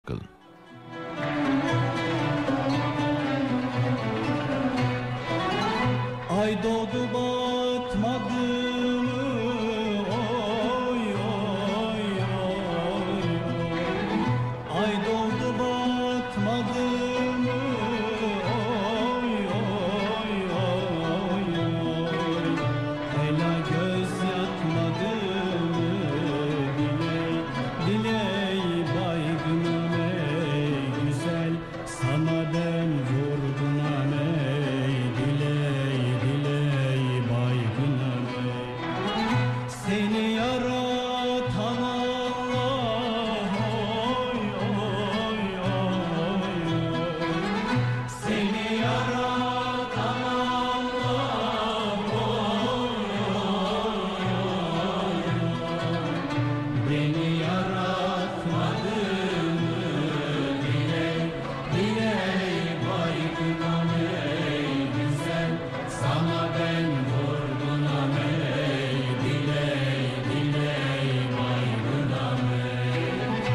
Kalın. Ay doğdu batmadı mı? Oy oy oy. Ay doğdu batmadı mı? Oy oy oy. Ela göz yatmadı mı? Diley baygınım ey güzel, sana ben vurgunam ey diley baygınım ey. Seni yaratan Allah oy oy oy. Seni yaratan Allah oy oy. Beni yaratmadı mı? Diley baygınam ey güzel, sana ben vurgunam ey diley baygınam ey.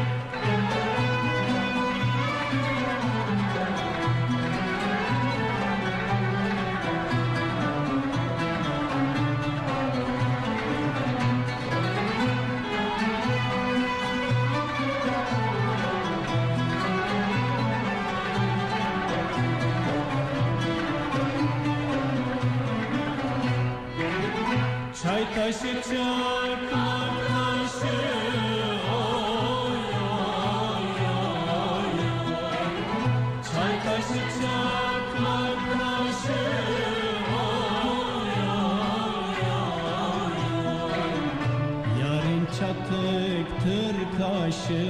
Çay taşı çakmak taşı oy oy oy. Çay taşı çakmak taşı oy oy oy. Yarın çatıktır kaşı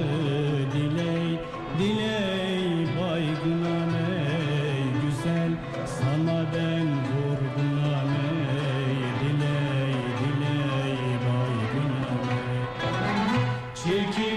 diley baygınam ey güzel, sana ben vurgunam ey diley baygınam ey. Çirkin